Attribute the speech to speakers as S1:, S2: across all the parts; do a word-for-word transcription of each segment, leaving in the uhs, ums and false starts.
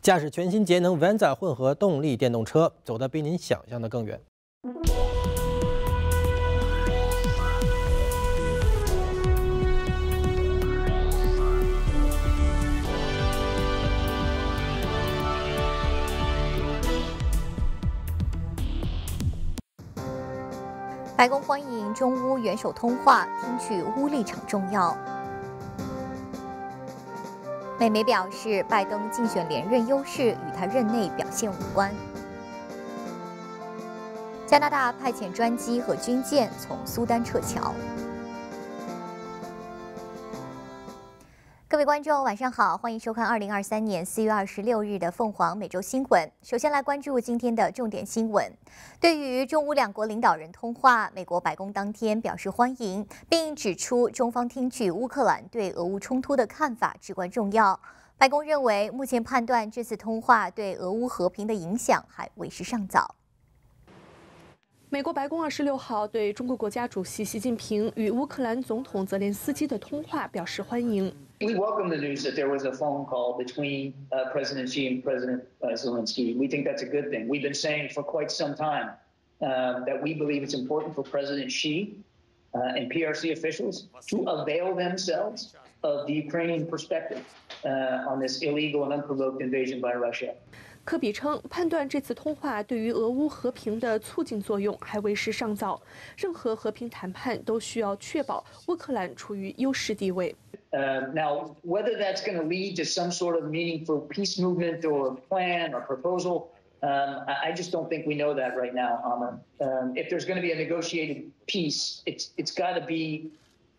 S1: 驾驶全新节能 Venza 混合动力电动车，走得比您想象的更远。
S2: 白宫欢迎中乌元首通话，听取乌立场重要。美媒表示，拜登竞选连任优势与他任内表现无关。加拿大派遣专机和军舰从苏丹撤侨。 各位观众，晚上好，欢迎收看二零二三年四月二十六日的凤凰每周新闻。首先来关注今天的重点新闻。对于中乌两国领导人通话，美国白宫当天表示欢迎，并指出中方听取乌克兰对俄乌冲突的看法至关重要。白宫认为，目前判断这次通话对俄乌和平的影响还为时尚早。
S3: 美国白宫二十六号对中国国家主席习近平与乌克兰总统泽连斯基的通话表示欢迎。
S4: We welcome the news that there was a phone call between uh, President Xi and President uh, Zelensky. We think that's a good thing. We've been saying for quite some time uh, that we believe it's important for President Xi uh, and P R C officials to avail themselves of the Ukrainian perspective uh, on this illegal and unprovoked invasion by Russia.
S3: 科比称，判断这次通话对于俄乌和平的促进作用还为时尚早。任何和平谈判都需要确保乌克兰处于优势地位。
S4: Uh, now, whether that's going to lead to some sort of meaningful peace movement or plan or proposal, um, I, I just don't think we know that right now, Amr. Um, if there's going to be a negotiated peace, it's it's got to be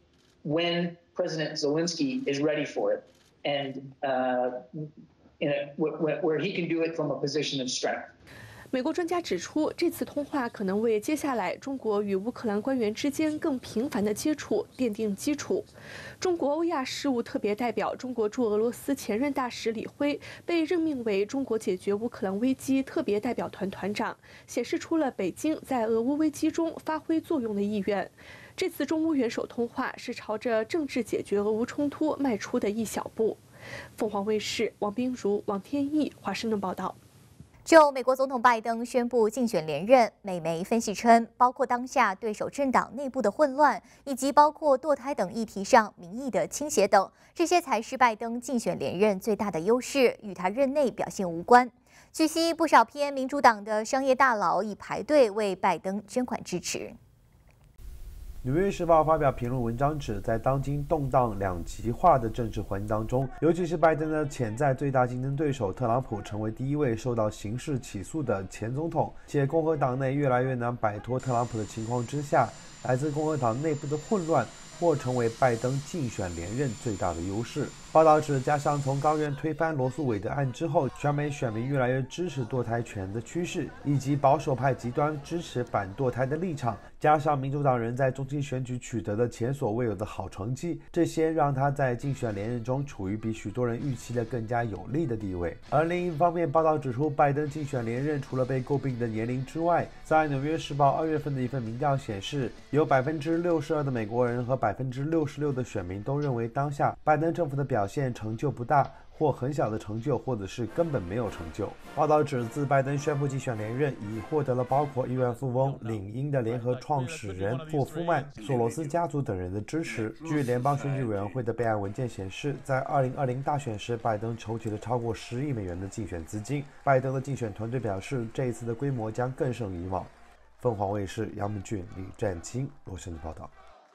S4: when President Zelensky is ready for it, and uh, in a, where, where he can do it from a position of strength.
S3: 美国专家指出，这次通话可能为接下来中国与乌克兰官员之间更频繁的接触奠定基础。中国欧亚事务特别代表、中国驻俄罗斯前任大使李辉被任命为中国解决乌克兰危机特别代表团团长，显示出了北京在俄乌危机中发挥作用的意愿。这次中乌元首通话是朝着政治解决俄乌冲突迈出的一小步。凤凰卫视王冰如、王天意华盛顿报道。
S2: 就美国总统拜登宣布竞选连任，美媒分析称，包括当下对手政党内部的混乱，以及包括堕胎等议题上民意的倾斜等，这些才是拜登竞选连任最大的优势，与他任内表现无关。据悉，不少偏民主党的商业大佬已排队为拜登捐款支持。
S5: 《纽约时报》发表评论文章指，在当今动荡两极化的政治环境当中，尤其是拜登的潜在最大竞争对手特朗普成为第一位受到刑事起诉的前总统，且共和党内越来越难摆脱特朗普的情况之下，来自共和党内部的混乱或成为拜登竞选连任最大的优势。报道指，加上从高院推翻罗素韦德案之后，全美选民越来越支持堕胎权的趋势，以及保守派极端支持反堕胎的立场，加上民主党人在中期选举取得的前所未有的好成绩，这些让他在竞选连任中处于比许多人预期的更加有利的地位。而另一方面，报道指出，拜登竞选连任除了被诟病的年龄之外，在《纽约时报》二月份的一份民调显示，有百分之六十二的美国人和百分之六十六的选民都认为当下拜登政府的表现成就不大，或很小的成就，或者是根本没有成就。报道指，自拜登宣布竞选连任，已获得了包括亿万富翁领英的联合创始人霍夫曼、索罗斯家族等人的支持。据联邦选举委员会的备案文件显示，在二零二零大选时，拜登筹集了超过十亿美元的竞选资金。拜登的竞选团队表示，这一次的规模将更胜以往。凤凰卫视杨明俊、李占清罗森报道。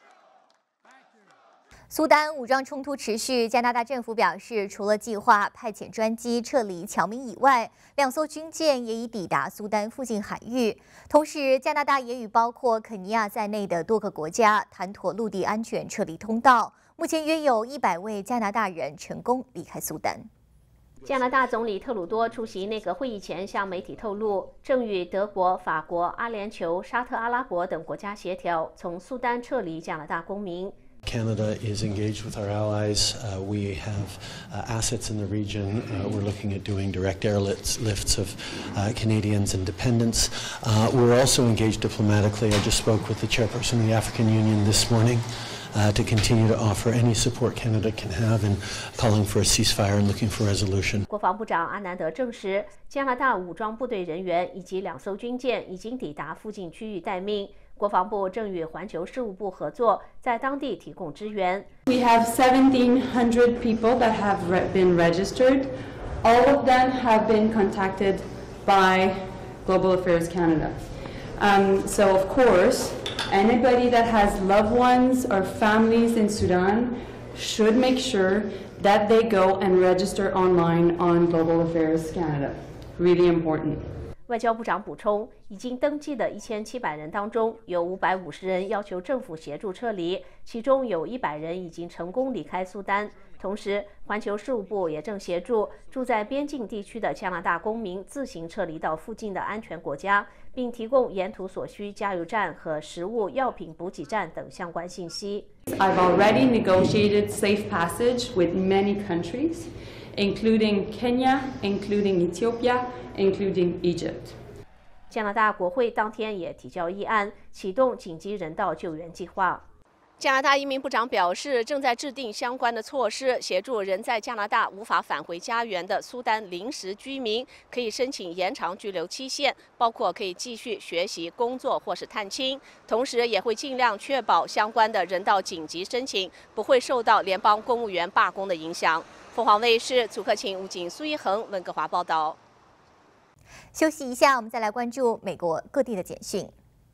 S2: 苏丹武装冲突持续，加拿大政府表示，除了计划派遣专机撤离侨民以外，两艘军舰也已抵达苏丹附近海域。同时，加拿大也与包括肯尼亚在内的多个国家谈妥陆地安全撤离通道。目前约有一百位加拿大人成功离开苏丹。
S6: 加拿大总理特鲁多出席内阁会议前向媒体透露，正与德国、法国、阿联酋、沙特阿拉伯等国家协调，从苏丹撤离加拿大公民。
S7: Canada is engaged with our allies. Uh, we have uh, assets in the region. Uh, we're looking at doing direct airlifts lifts of uh, Canadians and dependents. Uh, we're also engaged diplomatically. I just spoke with the chairperson of the African Union this morning. uh, to continue to offer any support Canada can have in calling for a ceasefire and looking for resolution.
S6: 国防部长阿南德证实，加拿大武装部队人员以及两艘军舰已经抵达附近区域待命。国防部正与环球事务部合作，在当地提供支援。
S8: We have seventeen hundred people that have re- been registered. All of them have been contacted by Global Affairs Canada. Um, so, of course, anybody that has loved ones or families in Sudan should make sure that they go and register online on Global Affairs Canada. Really important.
S6: 外交部长补充，已经登记的一千七百人当中，有五百五十人要求政府协助撤离，其中有一百人已经成功离开苏丹。同时，环球事务部也正协助住在边境地区的加拿大公民自行撤离到附近的安全国家，并提供沿途所需加油站和食物、药品补给站等相关信息。
S8: I've already negotiated safe passage with many countries, including Kenya, including Ethiopia, including Egypt.
S6: 加拿大国会当天也提交议案，启动紧急人道救援计划。加拿大移民部长表示，正在制定相关的措施，协助人在加拿大无法返回家园的苏丹临时居民可以申请延长居留期限，包括可以继续学习、工作或是探亲。同时，也会尽量确保相关的人道紧急申请不会受到联邦公务员罢工的影响。凤凰卫视祖克勤、吴景、苏一恒温哥华报道。
S2: 休息一下，我们再来关注美国各地的简讯。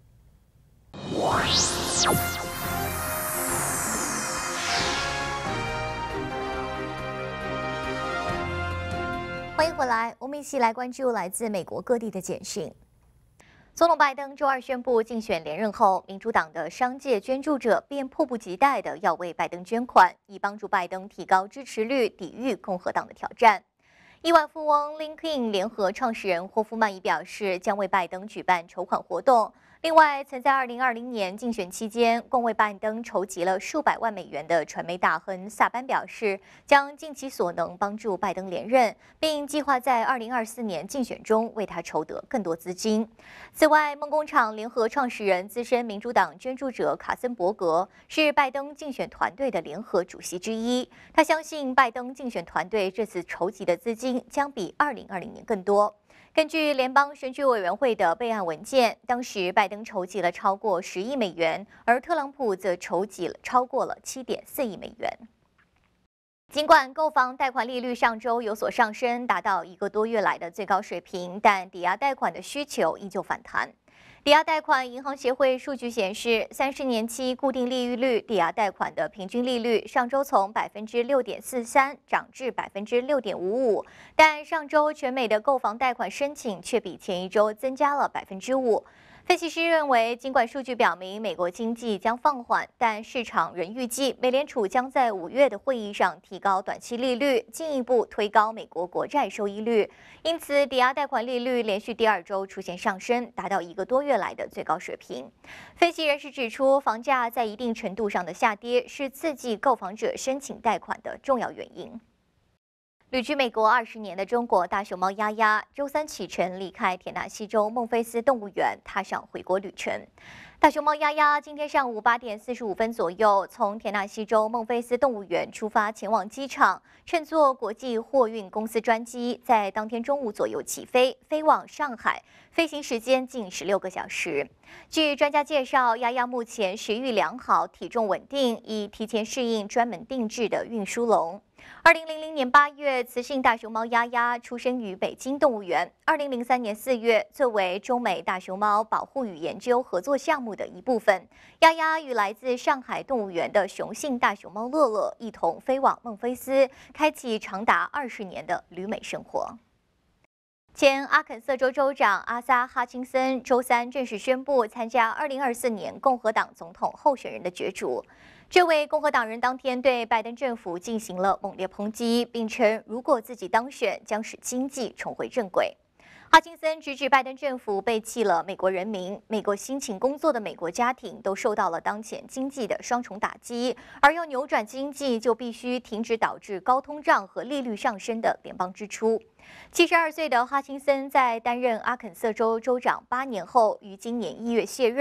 S2: 欢迎回来，我们一起来关注来自美国各地的简讯。总统拜登周二宣布竞选连任后，民主党的商界捐助者便迫不及待地要为拜登捐款，以帮助拜登提高支持率，抵御共和党的挑战。亿万富翁 LinkedIn 联合创始人霍夫曼也表示，将为拜登举办筹款活动。另外，曾在二零二零年竞选期间共为拜登筹集了数百万美元的传媒大亨萨班表示，将尽其所能帮助拜登连任，并计划在二零二四年竞选中为他筹得更多资金。此外，梦工厂联合创始人、资深民主党捐助者卡森伯格是拜登竞选团队的联合主席之一。他相信拜登竞选团队这次筹集的资金将比二零二零年更多。根据联邦选举委员会的备案文件，当时拜登筹集了超过十亿美元，而特朗普则筹集了超过了七点四亿美元。尽管购房贷款利率上周有所上升，达到一个多月来的最高水平，但抵押贷款的需求依旧反弹。抵押贷款银行协会数据显示，三十年期固定利率抵押贷款的平均利率上周从百分之六点四三涨至百分之六点五五，但上周全美的购房贷款申请却比前一周增加了百分之五。分析师认为，尽管数据表明美国经济将放缓，但市场仍预计美联储将在五月的会议上提高短期利率，进一步推高美国国债收益率。因此，抵押贷款利率连续第二周出现上升，达到一个多月来的最高水平。分析人士指出，房价在一定程度上的下跌是刺激购房者申请贷款的重要原因。旅居美国二十年的中国大熊猫丫丫，周三启程离开田纳西州孟菲斯动物园，踏上回国旅程。大熊猫丫丫今天上午八点四十五分左右，从田纳西州孟菲斯动物园出发，前往机场，乘坐国际货运公司专机，在当天中午左右起飞，飞往上海，飞行时间近十六个小时。据专家介绍，丫丫目前食欲良好，体重稳定，已提前适应专门定制的运输笼。二零零零年八月，雌性大熊猫丫丫出生于北京动物园。二零零三年四月，作为中美大熊猫保护与研究合作项目的一部分，丫丫与来自上海动物园的雄性大熊猫乐乐一同飞往孟菲斯，开启长达二十年的旅美生活。前阿肯色州州长阿萨·哈钦森周三正式宣布参加二零二四年共和党总统候选人的角逐。这位共和党人当天对拜登政府进行了猛烈抨击，并称如果自己当选，将使经济重回正轨。哈钦森直指拜登政府背弃了美国人民，美国辛勤工作的美国家庭都受到了当前经济的双重打击，而要扭转经济，就必须停止导致高通胀和利率上升的联邦支出。七十二岁的哈钦森在担任阿肯色州州长八年后，于今年一月卸任。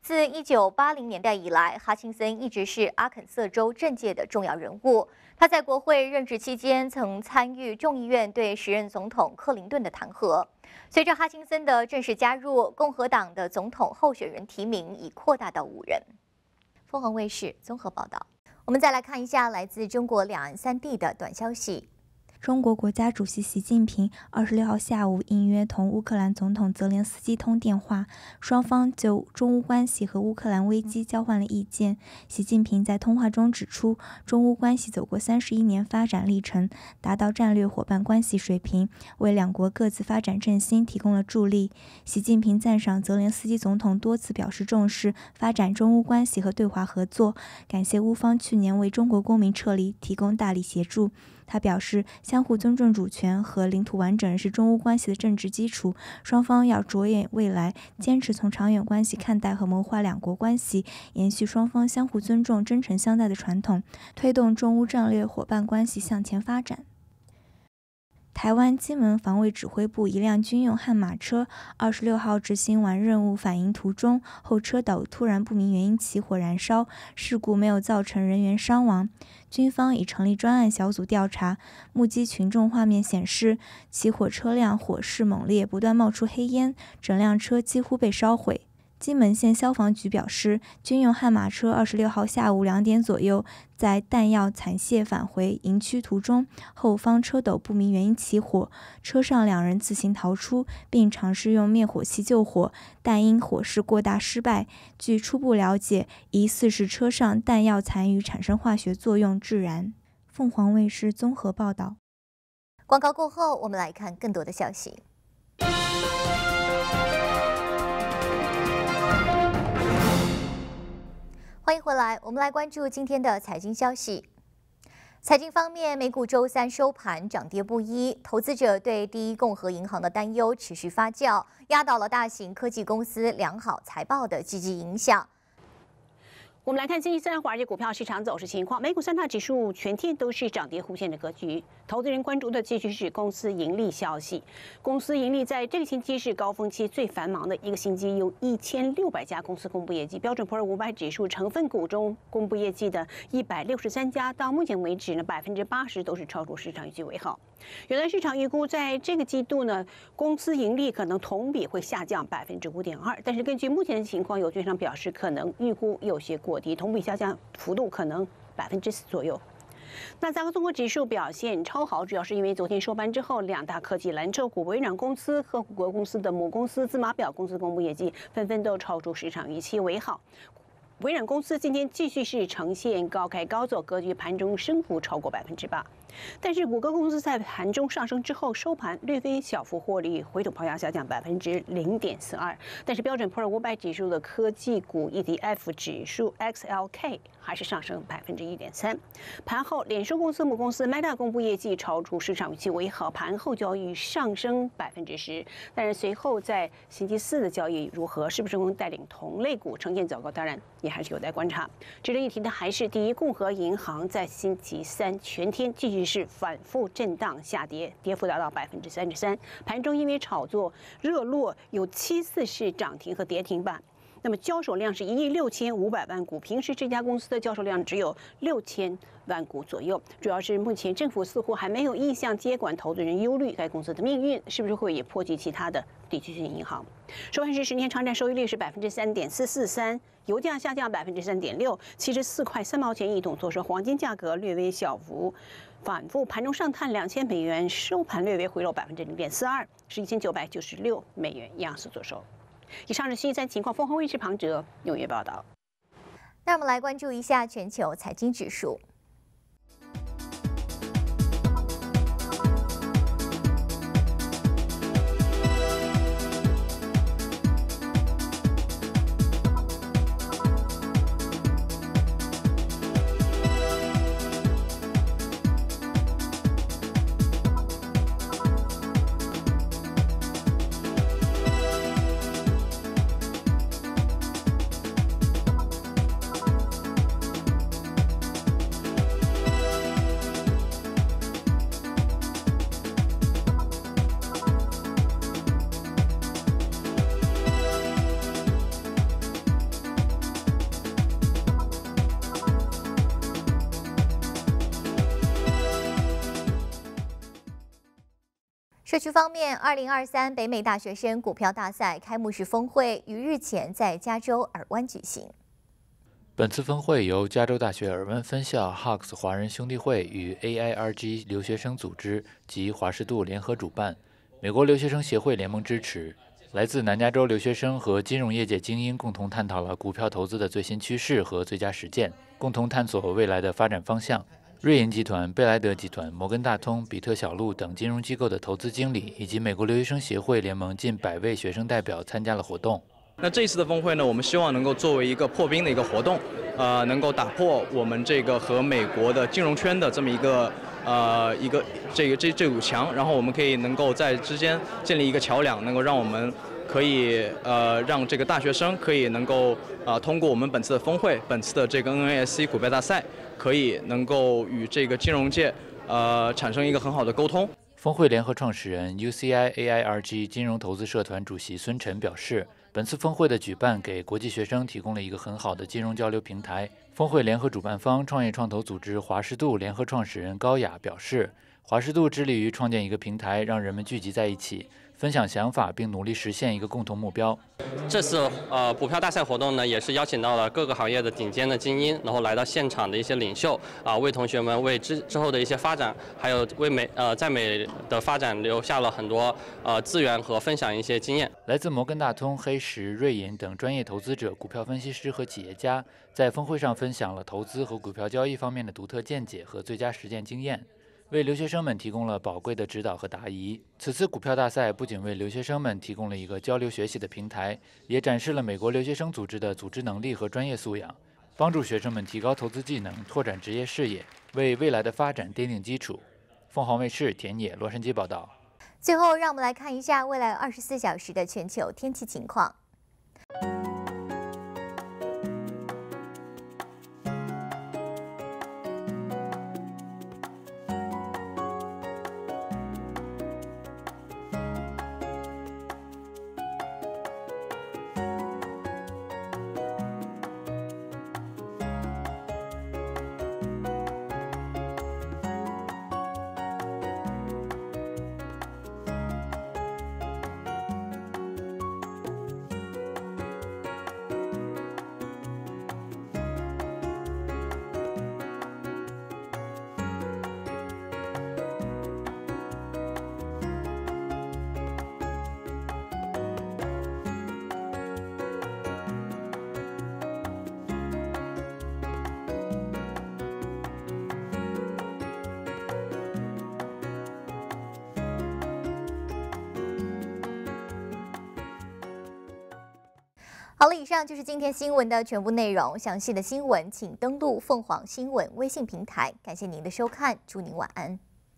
S2: 自一九八零年代以来，哈钦森一直是阿肯色州政界的重要人物。他在国会任职期间，曾参与众议院对时任总统克林顿的弹劾。随着哈钦森的正式加入，共和党的总统候选人提名已扩大到五人。凤凰卫视综合报道。我们再来看一下来自中国两岸三地的短消息。
S9: 中国国家主席习近平二十六号下午应约同乌克兰总统泽连斯基通电话，双方就中乌关系和乌克兰危机交换了意见。习近平在通话中指出，中乌关系走过三十一年发展历程，达到战略伙伴关系水平，为两国各自发展振兴提供了助力。习近平赞赏泽连斯基总统多次表示重视发展中乌关系和对华合作，感谢乌方去年为中国公民撤离提供大力协助。他表示，相互尊重主权和领土完整是中乌关系的政治基础，双方要着眼未来，坚持从长远关系看待和谋划两国关系，延续双方相互尊重、真诚相待的传统，推动中乌战略伙伴关系向前发展。台湾金门防卫指挥部一辆军用悍马车二十六号执行完任务返营途中，后车斗突然不明原因起火燃烧，事故没有造成人员伤亡。军方已成立专案小组调查，目击群众画面显示，起火车辆火势猛烈，不断冒出黑烟，整辆车几乎被烧毁。金门县消防局表示，军用悍马车二十六号下午两点左右，在弹药残屑返回营区途中，后方车斗不明原因起火，车上两人自行逃出，并尝试用灭火器救火，但因火势过大失败。据初步了解，疑似是车上弹药残余产生化学作用致燃。凤凰卫视综合报道。
S2: 广告过后，我们来看更多的消息。欢迎回来，我们来关注今天的财经消息。财经方面，美股周三收盘涨跌不一，投资者对第一共和银行的担忧持续发酵，压倒了大型科技公司良好财报的积极影响。
S6: 我们来看星期三华尔街股票市场走势情况，美股三大指数全天都是涨跌互现的格局。投资人关注的继续是公司盈利消息。公司盈利在这个星期是高峰期最繁忙的一个星期，有一千六百家公司公布业绩。标准普尔五百指数成分股中公布业绩的一百六十三家，到目前为止呢，百分之八十都是超出市场预期为好。原来市场预估在这个季度呢，公司盈利可能同比会下降百分之五点二，但是根据目前的情况，有券商表示可能预估有些过低，同比下降幅度可能百分之四左右。纳斯达克综合指数表现超好，主要是因为昨天收盘之后，两大科技蓝筹股微软公司和谷歌公司的母公司字码表公司公布业绩，纷纷都超出市场预期为好。微软公司今天继续是呈现高开高走格局，盘中升幅超过百分之八。但是谷歌公司在盘中上升之后，收盘略微小幅获利，回吐抛压下降百分之零点四二。但是标准普尔五百指数的科技股 E T F 指数 X L K 还是上升百分之一点三。盘后，脸书公司母公司 Meta 公布业绩超出市场预期为好，盘后交易上升百分之十。但是随后在星期四的交易如何，是不是能带领同类股呈现走高，当然也还是有待观察。值得一提的还是第一共和银行在星期三全天继续是反复震荡下跌，跌幅达到百分之三十三。盘中因为炒作热络，有七次是涨停和跌停板。那么交手量是一亿六千五百万股，平时这家公司的交手量只有六千万股左右。主要是目前政府似乎还没有意向接管，投资人忧虑该公司的命运是不是会也波及其他的地区性银行。收盘时，十年长债收益率是百分之三点四四三，油价下降百分之三点六，七十四块三毛钱一桶。所说黄金价格略微小幅反复，盘中上探两千美元，收盘略微回落百分之零点四二，是一千九百九十六美元一盎司左收。以上是星期三情况，凤凰卫视庞哲纽约报道。
S2: 那我们来关注一下全球财经指数。 社区方面，二零二三北美大学生股票大赛开幕式峰会于日前在加州尔湾举行。
S10: 本次峰会由加州大学尔湾分校 Hawks 华人兄弟会与 A I R G 留学生组织及华氏度联合主办，美国留学生协会联盟支持。来自南加州留学生和金融业界精英共同探讨了股票投资的最新趋势和最佳实践，共同探索未来的发展方向。瑞银集团、贝莱德集团、摩根大通、比特小路等金融机构的投资经理，以及美国留学生协会联盟近百位学生代表参加了活动。
S11: 那这一次的峰会呢，我们希望能够作为一个破冰的一个活动，呃，能够打破我们这个和美国的金融圈的这么一个呃一个这个这这堵墙，然后我们可以能够在之间建立一个桥梁，能够让我们可以呃让这个大学生可以能够呃通过我们本次的峰会，本次的这个 N A S C 股票大赛，可以能够与这个金融界呃产生一个很好的沟通。
S10: 峰会联合创始人 U C I A I R G 金融投资社团主席孙晨表示，本次峰会的举办给国际学生提供了一个很好的金融交流平台。峰会联合主办方创业创投组织华氏度联合创始人高雅表示，华氏度致力于创建一个平台，让人们聚集在一起，分享想法，并努力实现一个共同目标。
S12: 这次呃股票大赛活动呢，也是邀请到了各个行业的顶尖的精英，然后来到现场的一些领袖啊、呃，为同学们为之之后的一些发展，还有为美呃在美的发展留下了很多呃资源和分享一些经验。
S10: 来自摩根大通、黑石、瑞银等专业投资者、股票分析师和企业家在峰会上分享了投资和股票交易方面的独特见解和最佳实践经验，为留学生们提供了宝贵的指导和答疑。此次股票大赛不仅为留学生们提供了一个交流学习的平台，也展示了美国留学生组织的组织能力和专业素养，帮助学生们提高投资技能，拓展职业视野，为未来的发展奠定基础。凤凰卫视田野洛杉矶报道。
S2: 最后，让我们来看一下未来二十四小时的全球天气情况。好了，以上就是今天新闻的全部内容。详细的新闻请登录凤凰新闻微信平台。感谢您的收看，祝您晚安。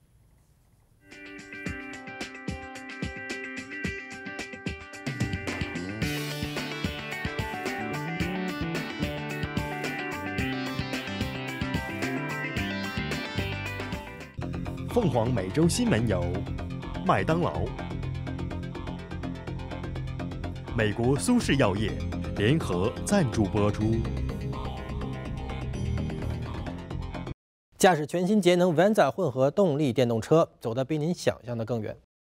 S13: 凤凰美洲新闻由麦当劳、美国苏氏药业联合赞助播出。
S1: 驾驶全新节能 Venza 混合动力电动车，走得比您想象的更远。